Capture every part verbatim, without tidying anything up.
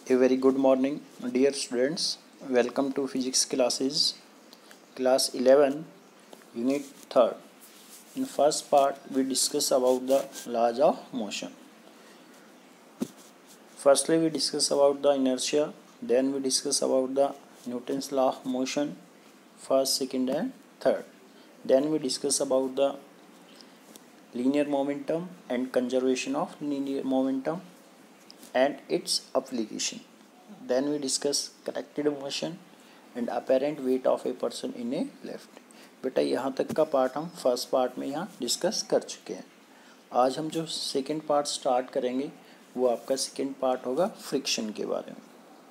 A very good morning, dear students. Welcome to physics classes, class eleven, unit third. In first part, we discuss about the laws of motion. Firstly, we discuss about the inertia. Then we discuss about the Newton's law of motion, first, second, and third. Then we discuss about the linear momentum and conservation of linear momentum and its application. Then we discuss connected motion and apparent weight of a person in a lift. बेटा यहाँ तक का part हम first part में यहाँ discuss कर चुके हैं. आज हम जो सेकेंड पार्ट स्टार्ट करेंगे वो आपका सेकेंड पार्ट होगा फ्रिक्शन के बारे में.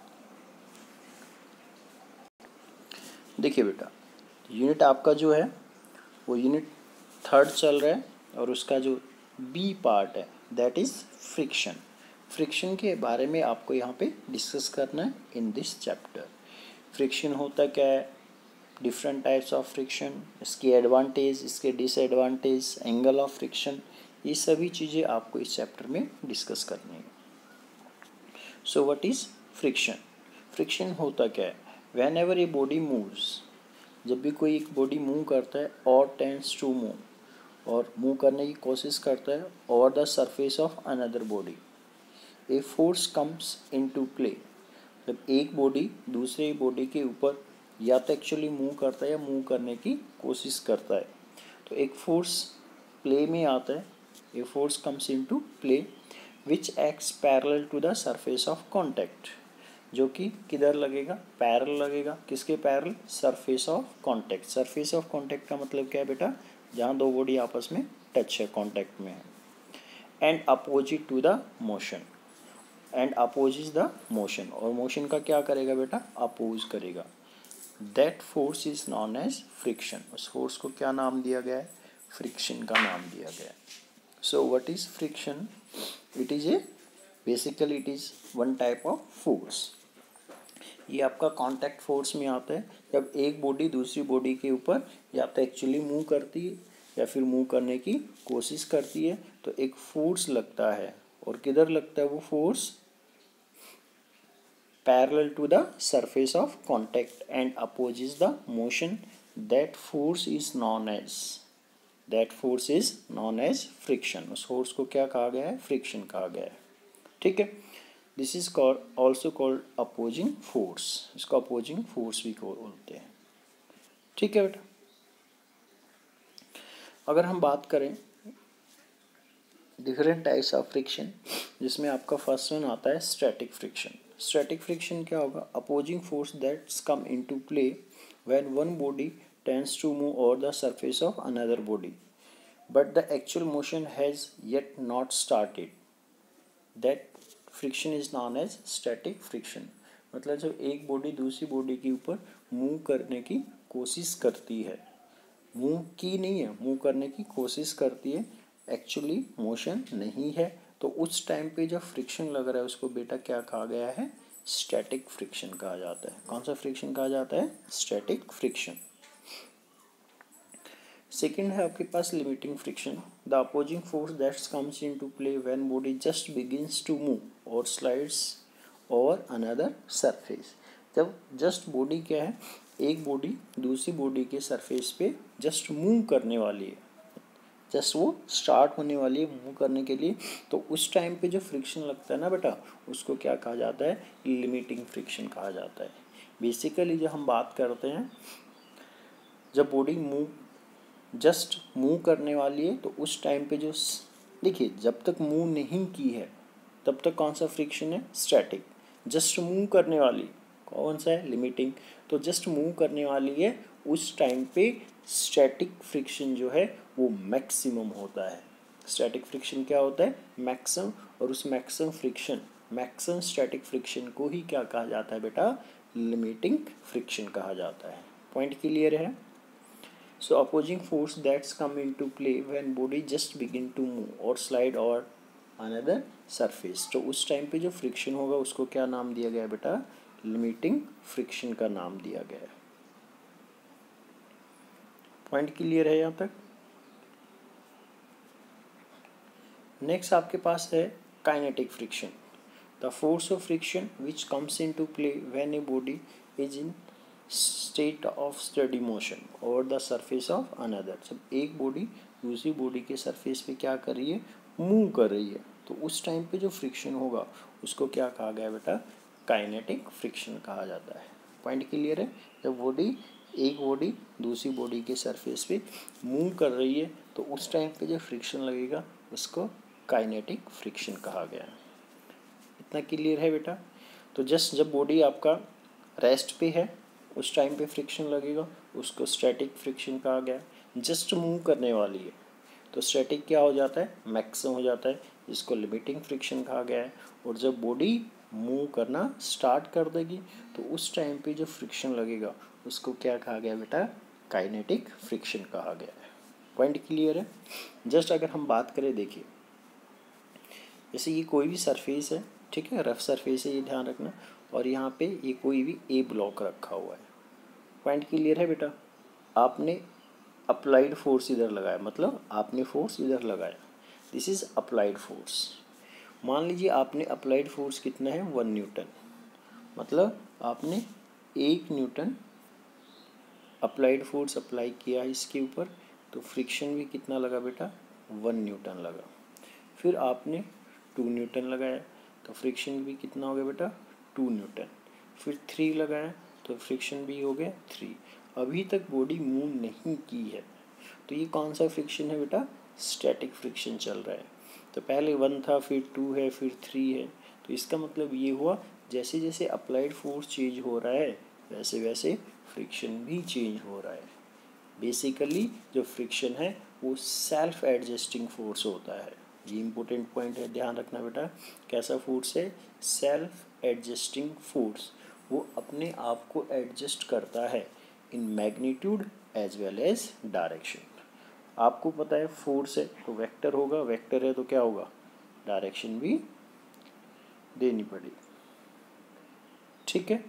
देखिए बेटा, यूनिट आपका जो है वो यूनिट थर्ड चल रहा है और उसका जो बी पार्ट है दैट इज़ फ्रिक्शन. फ्रिक्शन के बारे में आपको यहाँ पे डिस्कस करना है इन दिस चैप्टर. फ्रिक्शन होता क्या है, डिफरेंट टाइप्स ऑफ फ्रिक्शन, इसके एडवांटेज, इसके डिसएडवांटेज, एंगल ऑफ फ्रिक्शन, ये सभी चीज़ें आपको इस चैप्टर में डिस्कस करनी है. So what is friction? Friction होता क्या है, whenever a body moves, जब भी कोई एक बॉडी मूव करता है और टेंड्स टू मूव और मूव करने की कोशिश करता है over the surface of another body, a force comes into play. जब एक बॉडी दूसरे बॉडी के ऊपर या तो एक्चुअली मूव करता है या मूव करने की कोशिश करता है तो एक फोर्स प्ले में आता है. A force comes into play which acts parallel to the surface of contact, जो कि किधर लगेगा, पैरेलल लगेगा. किसके parallel? Surface of contact. Surface of contact का मतलब क्या है बेटा, जहाँ दो बॉडी आपस में टच है, कॉन्टैक्ट में है. And opposite to the motion, and opposes the motion, और मोशन का क्या करेगा बेटा, अपोज करेगा. That force is known as friction. उस फोर्स को क्या नाम दिया गया है, फ्रिक्शन का नाम दिया गया है. So what is friction? It is a basically it is one type of force. ये आपका कॉन्टैक्ट फोर्स में आता है जब एक बॉडी दूसरी बॉडी के ऊपर या तो एक्चुअली मूव करती है या फिर मूव करने की कोशिश करती है तो एक फोर्स लगता है. और किधर लगता है वो force? parallel to the surface of contact and opposes the motion. That force is known as that force is known as friction. उस फोर्स को क्या कहा गया है, फ्रिक्शन कहा गया है. ठीक है, this is called also called opposing force. इसको अपोजिंग फोर्स भी बोलते हैं. ठीक है बेटा, अगर हम बात करें डिफरेंट टाइप्स ऑफ फ्रिक्शन, जिसमें आपका फर्स्ट वन आता है स्टैटिक फ्रिक्शन. स्टैटिक फ्रिक्शन क्या होगा, opposing force that's come into play when one body tends to move over the surface of another body but the actual motion has yet not started. That friction is known as static friction. मतलब जब एक body दूसरी body के ऊपर move करने की कोशिश करती है, मूव की नहीं है, मूव करने की कोशिश करती है, एक्चुअली मोशन नहीं है, तो उस टाइम पे जब फ्रिक्शन लग रहा है उसको बेटा क्या कहा गया है, स्टैटिक फ्रिक्शन कहा जाता है. कौन सा फ्रिक्शन कहा जाता है, स्टैटिक फ्रिक्शन. सेकेंड है आपके पास limiting friction. The opposing force that's comes into play when body just begins to move और स्लाइड्स ओवर अनदर सरफेस. जब जस्ट बॉडी क्या है, एक बॉडी दूसरी बॉडी के सरफेस पे जस्ट मूव करने वाली है, जस्ट वो स्टार्ट होने वाली है मूव करने के लिए, तो उस टाइम पे जो फ्रिक्शन लगता है ना बेटा, उसको क्या कहा जाता है, लिमिटिंग फ्रिक्शन कहा जाता है. बेसिकली जो हम बात करते हैं, जब बॉडी मूव जस्ट मूव करने वाली है तो उस टाइम पे जो, देखिए जब तक मूव नहीं की है तब तक कौन सा फ्रिक्शन है, स्टैटिक. जस्ट मूव करने वाली कौन सा है, लिमिटिंग. तो जस्ट मूव करने वाली है उस टाइम पे स्टैटिक फ्रिक्शन जो है वो मैक्सिमम होता है. स्टैटिक फ्रिक्शन क्या होता है, मैक्सिमम. और उस maximum friction, maximum static friction को ही क्या कहा जाता है बेटा, लिमिटिंग फ्रिक्शन कहा जाता है. पॉइंट क्लियर है. So opposing force that's come into play when body just begin to move और स्लाइड और अनदर सरफेस. तो उस टाइम पे जो फ्रिक्शन होगा उसको क्या नाम दिया गया बेटा, लिमिटिंग फ्रिक्शन का नाम दिया गया है. पॉइंट क्लियर है यहाँ तक. नेक्स्ट आपके पास है kinetic friction. The force of friction which comes into play when a body is in state of steady motion over the surface of another. जब एक बॉडी दूसरी बॉडी के सरफेस पे क्या कर रही है, मूव कर रही है, तो उस टाइम पे जो फ्रिक्शन होगा उसको क्या कहा गया बेटा, काइनेटिक फ्रिक्शन कहा जाता है। पॉइंट क्लियर है। जब बॉडी एक बॉडी दूसरी बॉडी के सरफेस पे मूव कर रही है तो उस टाइम पे जो फ्रिक्शन लगेगा उसको काइनेटिक फ्रिक्शन कहा गया है। इतना क्लियर है बेटा। तो जस्ट जब बॉडी आपका रेस्ट पे है उस टाइम पे फ्रिक्शन लगेगा, उसको स्टैटिक फ्रिक्शन कहा गया है। जस्ट मूव करने वाली है तो स्टैटिक क्या हो जाता है, मैक्सिमम हो जाता है, जिसको लिमिटिंग फ्रिक्शन कहा गया है। और जब बॉडी मूव करना स्टार्ट कर देगी तो उस टाइम पे जो फ्रिक्शन लगेगा उसको क्या कहा गया बेटा, काइनेटिक फ्रिक्शन कहा गया है। पॉइंट क्लियर है। जस्ट अगर हम बात करें, देखिए जैसे ये कोई भी सरफेस है, ठीक है, रफ सरफेस है, ये ध्यान रखना, और यहाँ पे ये कोई भी ए ब्लॉक रखा हुआ है। पॉइंट क्लियर है बेटा। आपने अप्लाइड फोर्स इधर लगाया, मतलब आपने फोर्स इधर लगाया, दिस इज अप्लाइड फोर्स। मान लीजिए आपने अप्लाइड फोर्स कितना है, वन न्यूटन, मतलब आपने एक न्यूटन अप्लाइड फोर्स अप्लाई किया है इसके ऊपर, तो फ्रिक्शन भी कितना लगा बेटा, वन न्यूटन लगा। फिर आपने टू न्यूटन लगाया तो फ्रिक्शन भी कितना हो गया बेटा, टू न्यूटन। फिर थ्री लगाया तो फ्रिक्शन भी हो गया थ्री। अभी तक बॉडी मूव नहीं की है तो ये कौन सा फ्रिक्शन है बेटा, स्टैटिक फ्रिक्शन चल रहा है। तो पहले वन था, फिर टू है, फिर थ्री है, तो इसका मतलब ये हुआ जैसे जैसे अप्लाइड फोर्स चेंज हो रहा है वैसे वैसे फ्रिक्शन भी चेंज हो रहा है। बेसिकली जो फ्रिक्शन है वो सेल्फ एडजस्टिंग फोर्स होता है। ये इंपॉर्टेंट पॉइंट है, ध्यान रखना बेटा। कैसा फोर्स है, सेल्फ एडजस्टिंग फोर्स। वो अपने आप को एडजस्ट करता है in magnitude as well as direction. आपको पता है फोर्स है तो वेक्टर होगा, वेक्टर है तो क्या होगा, डायरेक्शन भी देनी पड़ेगी, ठीक है।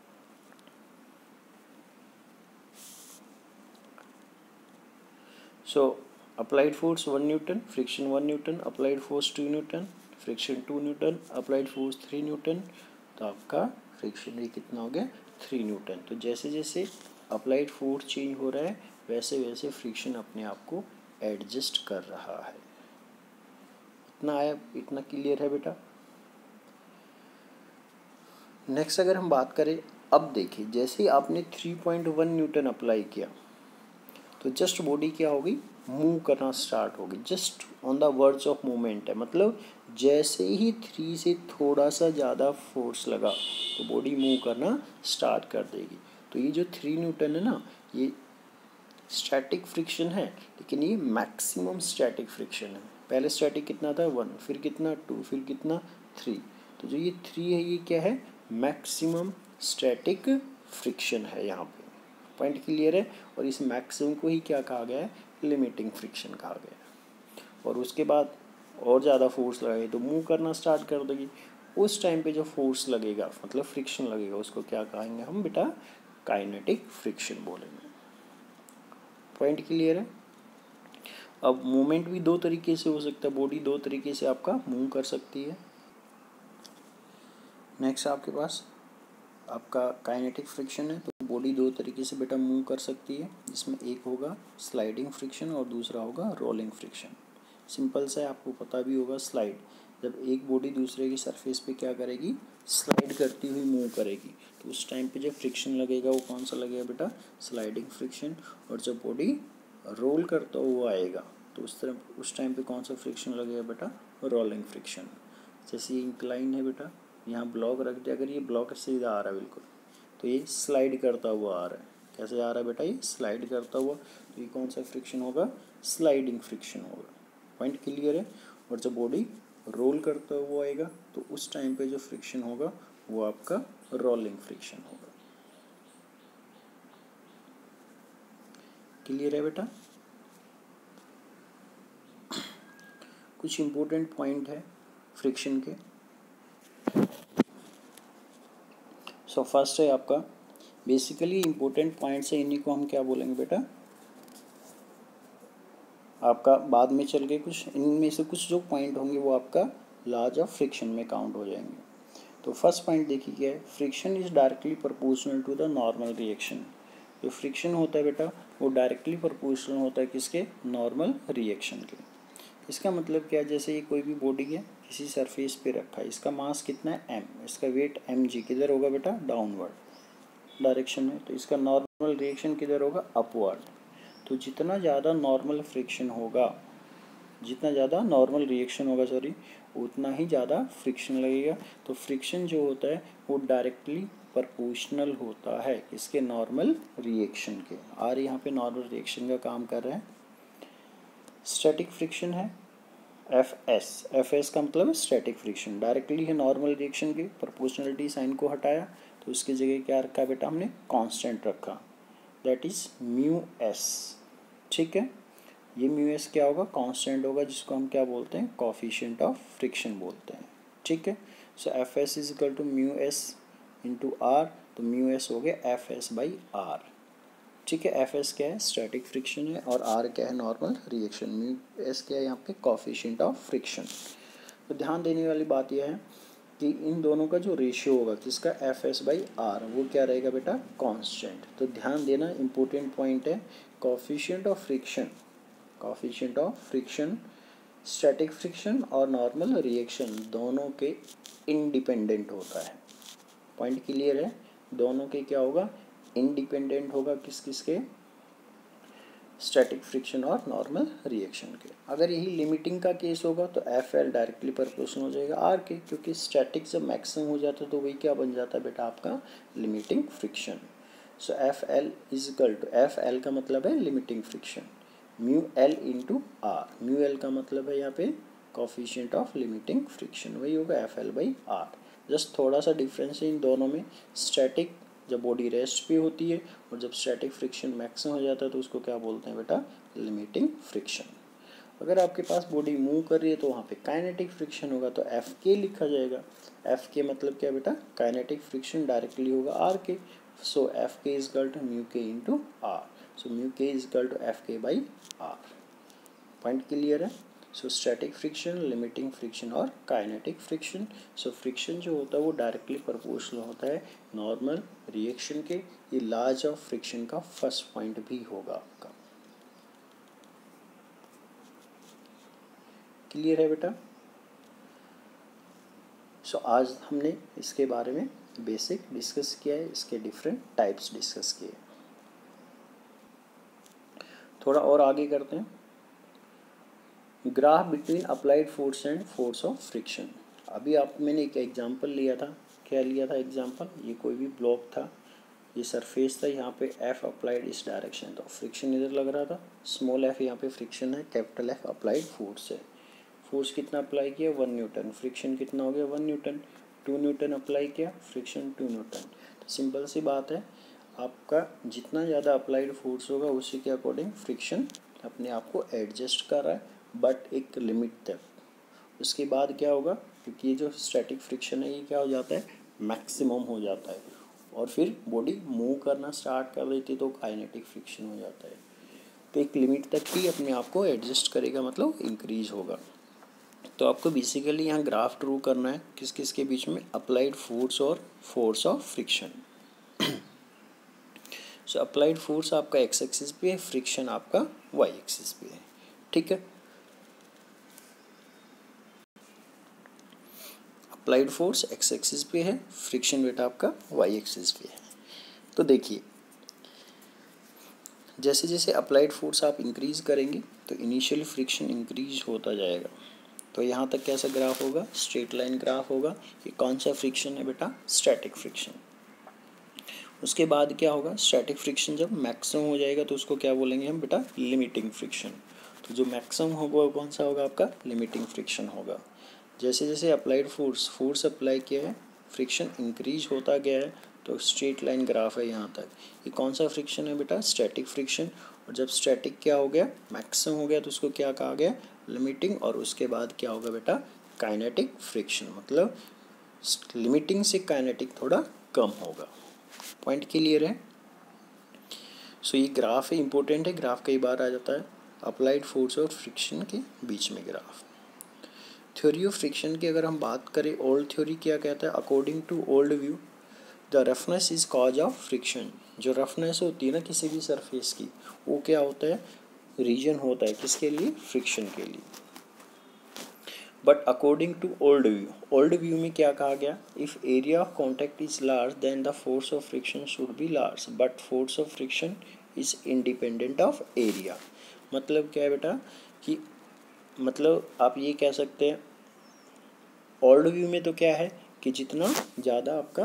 So applied force one newton, friction one newton, applied force two newton, friction two newton, applied force three newton, तो आपका फ्रिक्शन भी कितना हो गया, थ्री न्यूटन। तो जैसे जैसे अप्लाइड फोर्स चेंज हो रहा है वैसे वैसे फ्रिक्शन अपने आप को एडजस्ट कर रहा है। इतना आया, इतना क्लियर है बेटा। नेक्स्ट अगर हम बात करें, अब देखिए जैसे ही आपने three point one newton apply किया तो जस्ट बॉडी क्या होगी, मूव करना स्टार्ट होगी, just on the words of movement है, मतलब जैसे ही थ्री से थोड़ा सा ज़्यादा फोर्स लगा तो बॉडी मूव करना स्टार्ट कर देगी। तो ये जो थ्री न्यूटन है ना, ये स्टैटिक फ्रिक्शन है, लेकिन ये मैक्सिमम स्टैटिक फ्रिक्शन है। पहले स्टैटिक कितना था, वन, फिर कितना, टू, फिर कितना, थ्री। तो जो ये थ्री है ये क्या है, मैक्सिमम स्टैटिक फ्रिक्शन है यहाँ पे। पॉइंट क्लियर है। और इस मैक्सिमम को ही क्या कहा गया है, लिमिटिंग फ्रिक्शन कहा गया है। और उसके बाद और ज़्यादा फोर्स लगेगी तो मूव करना स्टार्ट कर देगी। उस टाइम पे जो फोर्स लगेगा मतलब फ्रिक्शन लगेगा उसको क्या कहेंगे हम बेटा, काइनेटिक फ्रिक्शन बोलेंगे। पॉइंट क्लियर है। अब मूवमेंट भी दो तरीके से हो सकता है, बॉडी दो तरीके से आपका मूव कर सकती है। नेक्स्ट आपके पास आपका काइनेटिक फ्रिक्शन है, तो बॉडी दो तरीके से बेटा मूव कर सकती है, जिसमें एक होगा स्लाइडिंग फ्रिक्शन और दूसरा होगा रोलिंग फ्रिक्शन। सिंपल सा है, आपको पता भी होगा, स्लाइड, जब एक बॉडी दूसरे की सरफेस पे क्या करेगी, स्लाइड करती हुई मूव करेगी, तो उस टाइम पे जो फ्रिक्शन लगेगा वो कौन सा लगेगा बेटा, स्लाइडिंग फ्रिक्शन। और जब बॉडी रोल करता हुआ आएगा तो उस तरह उस टाइम पे कौन सा फ्रिक्शन लगेगा बेटा, रोलिंग फ्रिक्शन। जैसे ये इंक्लाइन है बेटा, यहाँ ब्लॉक रख दिया, अगर ये ब्लॉक सीधा आ रहा है बिल्कुल तो ये स्लाइड करता हुआ आ रहा है। कैसे आ रहा है बेटा, ये स्लाइड करता हुआ, तो ये कौन सा फ्रिक्शन होगा, स्लाइडिंग फ्रिक्शन होगा। पॉइंट क्लियर है। और जब बॉडी रोल करता हुआ आएगा तो उस टाइम पे जो फ्रिक्शन होगा वो आपका रोलिंग फ्रिक्शन होगा। क्लियर है बेटा। कुछ इंपॉर्टेंट पॉइंट है फ्रिक्शन के। सो फर्स्ट है आपका बेसिकली इंपॉर्टेंट पॉइंट्स है, इन्हीं को हम क्या बोलेंगे बेटा, आपका बाद में चल के कुछ इनमें से कुछ जो पॉइंट होंगे वो आपका लॉज ऑफ फ्रिक्शन में काउंट हो जाएंगे। तो फर्स्ट पॉइंट देखिए क्या है, friction is directly proportional to the normal reaction. जो फ्रिक्शन होता है बेटा वो डायरेक्टली प्रोपोर्शनल होता है किसके, नॉर्मल रिएक्शन के। इसका मतलब क्या है, जैसे ये कोई भी बॉडी है किसी सरफेस पे रखा है, इसका मास कितना है एम, इसका वेट एम जी, किधर होगा बेटा, डाउनवर्ड डायरेक्शन में, तो इसका नॉर्मल रिएक्शन किधर होगा, अपवर्ड। तो जितना ज़्यादा नॉर्मल फ्रिक्शन होगा, जितना ज़्यादा नॉर्मल रिएक्शन होगा सॉरी उतना ही ज़्यादा फ्रिक्शन लगेगा। तो फ्रिक्शन जो होता है वो डायरेक्टली प्रोपोर्शनल होता है किसके, नॉर्मल रिएक्शन के। आर यहाँ पे नॉर्मल रिएक्शन का काम कर रहा है। स्टैटिक फ्रिक्शन है एफ एस, एफ एस का मतलब स्टैटिक फ्रिक्शन, डायरेक्टली है नॉर्मल रिएक्शन के, प्रोपोर्शनलिटी साइन को हटाया तो उसकी जगह क्या रखा बेटा हमने, कांस्टेंट रखा, दैट इज म्यू एस। ठीक है, ये म्यू एस क्या होगा, कांस्टेंट होगा, जिसको हम क्या बोलते हैं, कोफिशिएंट ऑफ फ्रिक्शन बोलते हैं। ठीक है, so F S is equal to mu S into R, तो म्यू एस हो गया एफ एस बाई आर। ठीक है, एफ एस क्या है, स्टैटिक फ्रिक्शन है, और आर क्या है, नॉर्मल रिएक्शन, म्यू एस क्या है यहाँ पे, कोफिशिएंट ऑफ फ्रिक्शन। तो ध्यान देने वाली बात यह है कि इन दोनों का जो रेशियो होगा किसका, एफ एस बाई आर, वो क्या रहेगा बेटा, कांस्टेंट। तो ध्यान देना, इंपॉर्टेंट पॉइंट है, coefficient of friction, coefficient of friction static friction और नॉर्मल रिएक्शन दोनों के इंडिपेंडेंट होता है। पॉइंट क्लियर है, दोनों के क्या होगा, इंडिपेंडेंट होगा, किस किस के, स्टैटिक फ्रिक्शन और नॉर्मल रिएक्शन के। अगर यही लिमिटिंग का केस होगा तो एफ एल डायरेक्टली प्रोपोर्शनल हो जाएगा आर के, क्योंकि स्टैटिक जब मैक्सिमम हो जाता है तो वही क्या बन जाता है बेटा, आपका limiting friction. So F L is equal to, F L का मतलब है limiting friction, mu L into R, mu L का मतलब है यहाँ पे कोफिशिएंट ऑफ लिमिटिंग फ्रिक्शन, वही होगा F L by R. Just थोड़ा सा डिफरेंस है इन दोनों में, स्टैटिक जब बॉडी रेस्ट पे होती है और जब स्टैटिक फ्रिक्शन मैक्सिमम हो जाता है तो उसको क्या बोलते हैं बेटा, लिमिटिंग फ्रिक्शन। अगर आपके पास बॉडी मूव कर रही है तो वहाँ पे काइनेटिक फ्रिक्शन होगा, तो एफ के लिखा जाएगा। एफ के मतलब क्या बेटा, काइनेटिक फ्रिक्शन डायरेक्टली होगा आर के, so F K is equal to mu K into R, so mu K is equal to F K by R. Point clear है। So static friction, limiting friction और kinetic friction. So friction जो होता है वो directly proportional होता है normal reaction के। ये लॉज ऑफ फ्रिक्शन का फर्स्ट पॉइंट भी होगा आपका। क्लियर है बेटा। सो so, आज हमने इसके बारे में बेसिक डिस्कस किया है, इसके डिफरेंट टाइप्स डिस्कस किए। थोड़ा और आगे करते हैं, graph between applied force and force of friction. अभी आप मैंने एक एग्जांपल लिया था, क्या लिया था एग्जांपल, ये कोई भी ब्लॉक था, ये सरफेस था, यहाँ पे एफ अप्लाइड इस डायरेक्शन था, फ्रिक्शन इधर लग रहा था, स्मॉल एफ यहाँ पे फ्रिक्शन है, कैपिटल एफ अप्लाइड फोर्स है। फोर्स कितना अप्लाई किया, वन न्यूटन, फ्रिक्शन कितना हो गया, one newton, two newton apply किया, फ्रिक्शन टू न्यूटन। तो सिंपल सी बात है, आपका जितना ज़्यादा अप्लाइड फोर्स होगा उसी के अकॉर्डिंग फ्रिक्शन अपने आप को एडजस्ट कर रहा है, बट एक लिमिट तक। उसके बाद क्या होगा, क्योंकि ये जो स्टैटिक फ्रिक्शन है ये क्या हो जाता है, मैक्सिमम हो जाता है, और फिर बॉडी मूव करना स्टार्ट कर देती है तो काइनेटिक फ्रिक्शन हो जाता है। तो एक लिमिट तक ही अपने आप को एडजस्ट करेगा, मतलब इंक्रीज होगा। तो आपको बेसिकली यहाँ ग्राफ ड्रू करना है किस किस के बीच में, अप्लाइड फोर्स और force of friction. So applied force आपका एक्स एक्सिस पे है, फ्रिक्शन आपका वाई एक्सिस पे है। ठीक है, अप्लाइड फोर्स एक्स एक्सिस पे है, फ्रिक्शन बेटा आपका वाई एक्सिस पे है। तो देखिए, जैसे जैसे अप्लाइड फोर्स आप इंक्रीज करेंगे तो इनिशियली फ्रिक्शन इंक्रीज होता जाएगा। तो यहाँ तक कैसा ग्राफ होगा, स्ट्रेट लाइन ग्राफ होगा। ये कौन सा फ्रिक्शन है बेटा, स्टैटिक फ्रिक्शन। उसके बाद क्या होगा, स्टैटिक फ्रिक्शन जब मैक्सिमम हो जाएगा तो उसको क्या बोलेंगे हम बेटा, लिमिटिंग फ्रिक्शन। तो जो मैक्सिमम होगा वो कौन सा होगा आपका, लिमिटिंग फ्रिक्शन होगा। जैसे जैसे अप्लाइड फोर्स फोर्स अप्लाई किया है, फ्रिक्शन इंक्रीज होता गया है, तो स्ट्रेट लाइन ग्राफ है यहाँ तक। ये कौन सा फ्रिक्शन है बेटा, स्टैटिक फ्रिक्शन। और जब स्टैटिक क्या हो गया, मैक्सिमम हो गया, तो उसको क्या कहा गया, लिमिटिंग। और उसके बाद क्या होगा बेटा, काइनेटिक फ्रिक्शन, मतलब लिमिटिंग से काइनेटिक थोड़ा कम होगा। पॉइंट क्लियर है। सो ये ग्राफ है, इंपॉर्टेंट है, ग्राफ कई बार आ जाता है, अप्लाइड फोर्स और फ्रिक्शन के बीच में ग्राफ। थ्योरी ऑफ फ्रिक्शन की अगर हम बात करें, ओल्ड थ्योरी क्या कहता है, according to old view the roughness is cause of friction. जो रफनेस होती है ना किसी भी सरफेस की, वो क्या होता है, रीजन होता है किसके लिए, फ्रिक्शन के लिए। But according to old view, old view में क्या कहा गया, if area of contact is large then the force of friction should be large, but force of friction is independent of area. मतलब क्या है बेटा कि मतलब आप ये कह सकते हैं, ओल्ड व्यू में तो क्या है कि जितना ज़्यादा आपका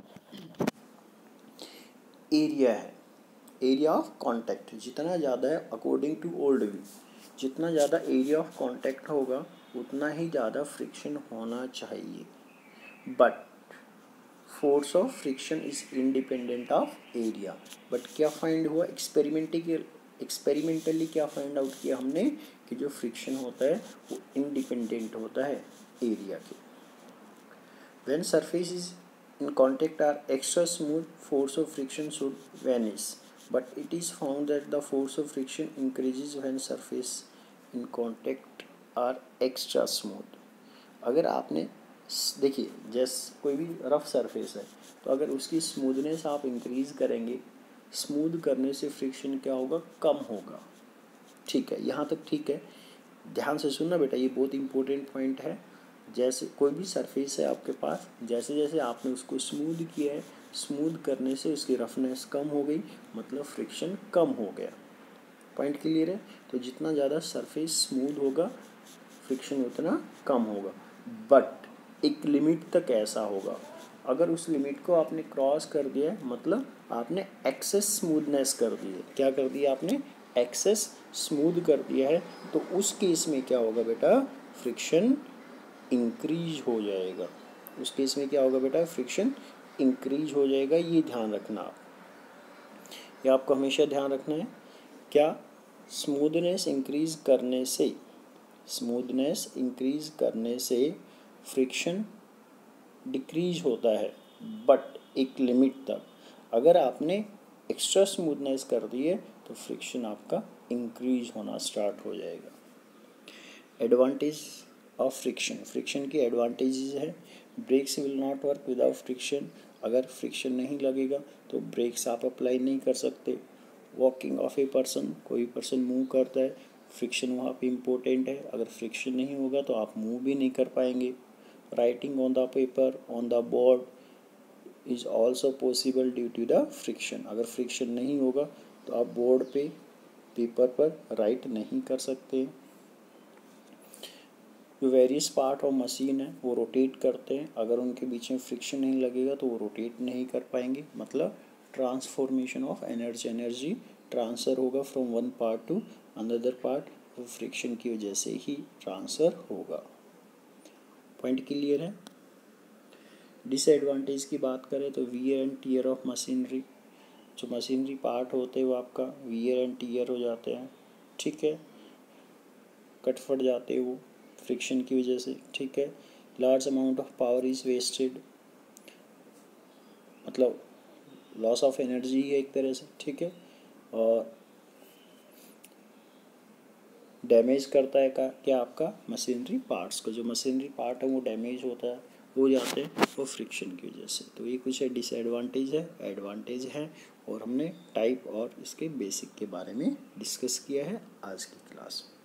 एरिया है, एरिया ऑफ कांटेक्ट जितना ज़्यादा है, अकॉर्डिंग टू ओल्ड व्यू जितना ज़्यादा एरिया ऑफ कांटेक्ट होगा उतना ही ज़्यादा फ्रिक्शन होना चाहिए, but force of friction is independent of area. But क्या फाइंड हुआ, एक्सपेरिमेंटली एक्सपेरिमेंटली क्या फाइंड आउट किया हमने कि जो फ्रिक्शन होता है वो इंडिपेंडेंट होता है एरिया के। When surfaces in contact are extra smooth, force of friction should vanish. But it is found that the force of friction increases when surface in contact are extra smooth. अगर आपने देखिए, जैसे कोई भी rough surface है तो अगर उसकी स्मूथनेस आप इंक्रीज करेंगे, स्मूथ करने से फ्रिक्शन क्या होगा, कम होगा। ठीक है, यहाँ तक ठीक है। ध्यान से सुनना बेटा, ये बहुत इंपॉर्टेंट पॉइंट है। जैसे कोई भी सरफेस है आपके पास, जैसे जैसे आपने उसको स्मूथ किया है, स्मूथ करने से उसकी रफनेस कम हो गई, मतलब फ्रिक्शन कम हो गया। पॉइंट क्लियर है। तो जितना ज़्यादा सरफेस स्मूथ होगा फ्रिक्शन उतना कम होगा, बट एक लिमिट तक ऐसा होगा। अगर उस लिमिट को आपने क्रॉस कर दिया है, मतलब आपने एक्सेस स्मूथनेस कर दी है, क्या कर दिया आपने, एक्सेस स्मूथ कर दिया है, तो उस केस में क्या होगा बेटा, फ्रिक्शन इंक्रीज हो जाएगा। उस केस में क्या होगा बेटा, फ्रिक्शन इंक्रीज हो जाएगा। ये ध्यान रखना आप, ये आपको हमेशा ध्यान रखना है। क्या, स्मूथनेस इंक्रीज करने से स्मूथनेस इंक्रीज करने से फ्रिक्शन डिक्रीज होता है, बट एक लिमिट तक। अगर आपने एक्स्ट्रा स्मूथनेस कर दी है तो फ्रिक्शन आपका इंक्रीज होना स्टार्ट हो जाएगा। एडवांटेज ऑफ फ्रिक्शन, फ्रिक्शन की एडवांटेजेस है, brakes will not work without friction. अगर फ्रिक्शन नहीं लगेगा तो ब्रेक्स आप अप्लाई नहीं कर सकते। वॉकिंग ऑफ ए पर्सन, कोई पर्सन मूव करता है, फ्रिक्शन वहाँ पे इम्पोर्टेंट है, अगर फ्रिक्शन नहीं होगा तो आप मूव भी नहीं कर पाएंगे। Writing on the paper on the board is also possible due to the friction. अगर फ्रिक्शन नहीं होगा तो आप बोर्ड पे पेपर पर राइट नहीं कर सकते। जो वेरियस पार्ट ऑफ मशीन है वो रोटेट करते हैं, अगर उनके बीच में फ्रिक्शन नहीं लगेगा तो वो रोटेट नहीं कर पाएंगे, मतलब transformation of energy, energy transfer होगा from one part to another part, वो फ्रिक्शन की वजह से ही ट्रांसफ़र होगा। पॉइंट क्लियर है। डिसएडवांटेज की बात करें तो wear and tear of machinery, जो मशीनरी पार्ट होते हैं वो आपका वियर एंड टीयर हो जाते हैं, ठीक है, कट फट जाते हैं वो फ्रिक्शन की वजह से, ठीक है। Large amount of power is wasted, मतलब लॉस ऑफ एनर्जी है एक तरह से, ठीक है। और डैमेज करता है का क्या, आपका मशीनरी पार्ट्स को, जो मशीनरी पार्ट है वो डैमेज होता है, हो जाते हैं वो फ्रिक्शन की वजह से। तो ये कुछ है डिसएडवांटेज है, एडवांटेज है, और हमने टाइप और इसके बेसिक के बारे में डिस्कस किया है आज की क्लास में।